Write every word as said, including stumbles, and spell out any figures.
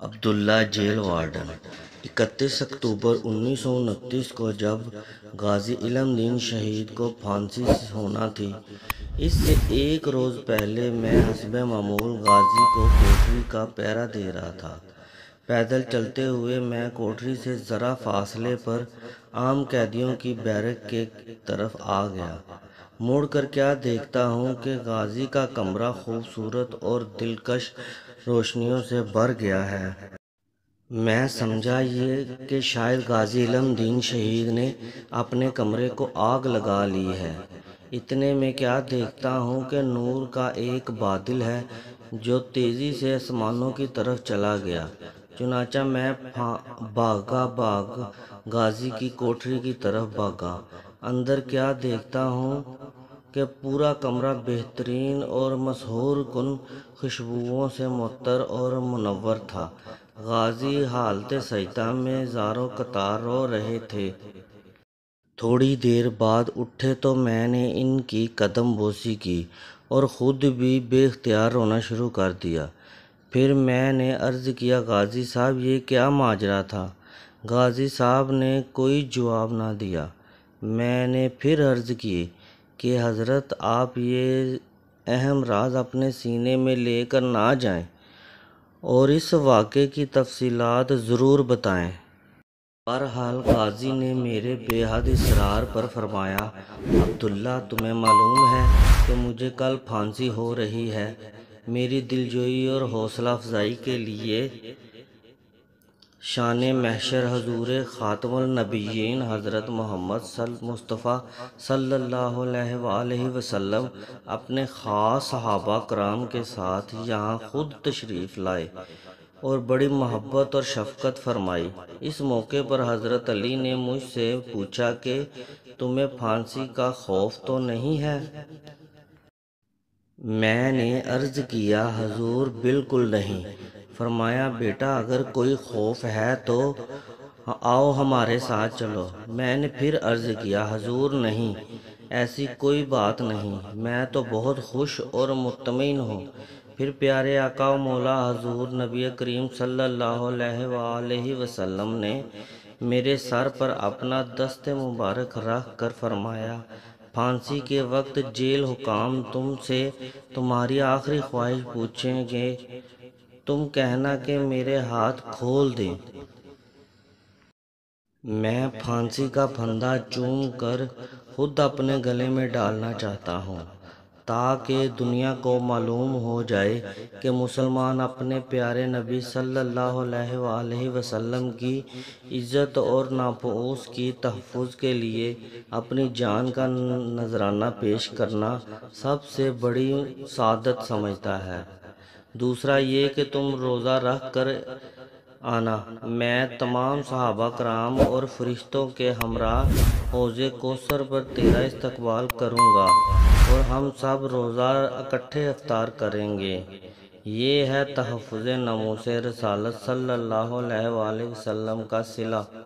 عبداللہ jail warden. اکتیس اکتوبر انیس سو انتیس کو جب غازی علم دین شہید کو پھانسی ہونا تھی، اس سے ایک روز پہلے میں حسب معمول غازی کو کوٹری کا پہرا دے رہا تھا۔ پیدل چلتے ہوئے میں کوٹری سے ذرا فاصلے پر عام قیدیوں کی بیرک کی طرف آ گیا۔ مڑ کر کیا دیکھتا ہوں کہ غازی کا کمرہ خوبصورت اور دلکش روشنیوں سے بھر گیا ہے۔ میں سمجھا یہ کہ شاید غازی علم دین شہید نے اپنے کمرے کو آگ لگا لی ہے۔ اتنے میں کیا دیکھتا ہوں کہ نور کا ایک بادل ہے جو تیزی سے آسمانوں کی طرف چلا گیا۔ چنانچہ میں بھاگا بھاگ غازی کی کوٹری کی طرف بھاگا۔ اندر کیا دیکھتا ہوں کہ پورا کمرہ بہترین اور مسحور کن خوشبوؤں سے معطر اور منور تھا۔ غازی حالت سجدہ میں زاروں قطار رو رہے تھے۔ تھوڑی دیر بعد اٹھے تو میں نے ان کی قدم بوسی کی اور خود بھی بے اختیار رونا شروع کر دیا۔ پھر میں نے عرض کیا، غازی صاحب یہ کیا ماجرا تھا؟ غازی صاحب نے کوئی جواب نہ دیا۔ میں نے پھر عرض کی کہ حضرت آپ یہ اہم راز اپنے سینے میں لے کر نہ جائیں اور اس واقعے کی تفصیلات ضرور بتائیں۔ بہرحال غازی نے میرے بے حد اصرار پر فرمایا، عبداللہ تمہیں معلوم ہے کہ مجھے کل پھانسی ہو رہی ہے۔ میری دلجوئی اور حوصلہ افزائی کے لیے شان محشر حضور خاتم النبیین حضرت محمد مصطفیٰ صلی اللہ علیہ وآلہ وسلم اپنے خاص صحابہ کرام کے ساتھ یہاں خود تشریف لائے اور بڑی محبت اور شفقت فرمائی۔ اس موقع پر حضرت علی نے مجھ سے پوچھا کہ تمہیں پھانسی کا خوف تو نہیں ہے؟ میں نے عرض کیا، حضور بالکل نہیں۔ فرمایا، بیٹا اگر کوئی خوف ہے تو آؤ ہمارے ساتھ چلو۔ میں نے پھر عرض کیا، حضور نہیں، ایسی کوئی بات نہیں، میں تو بہت خوش اور مطمئن ہوں۔ پھر پیارے آقا و مولا حضور نبی کریم صلی اللہ علیہ وآلہ وسلم نے میرے سر پر اپنا دست مبارک رکھ کر فرمایا، پھانسی کے وقت جیل حکام تم سے تمہاری آخری خواہش پوچھیں گے، تم کہنا کہ میرے ہاتھ کھول دیں۔ میں پھانسی کا پھندا چوم کر خود اپنے گلے میں ڈالنا چاہتا ہوں تاکہ دنیا کو معلوم ہو جائے کہ مسلمان اپنے پیارے نبی صلی اللہ علیہ وآلہ وسلم کی عزت اور ناموس کی تحفظ کے لیے اپنی جان کا نذرانہ پیش کرنا سب سے بڑی سعادت سمجھتا ہے۔ دوسرا یہ کہ تم روزہ رکھ کر آنا۔ میں تمام صحابہ کرام اور فرشتوں کے ہمراہ حوض کوثر پر تیرا استقبال کروں گا اور ہم سب روزہ اکٹھے افطار کریں گے۔ یہ ہے تحفظ ناموس رسالت صلی اللہ علیہ وآلہ وسلم کا صلہ۔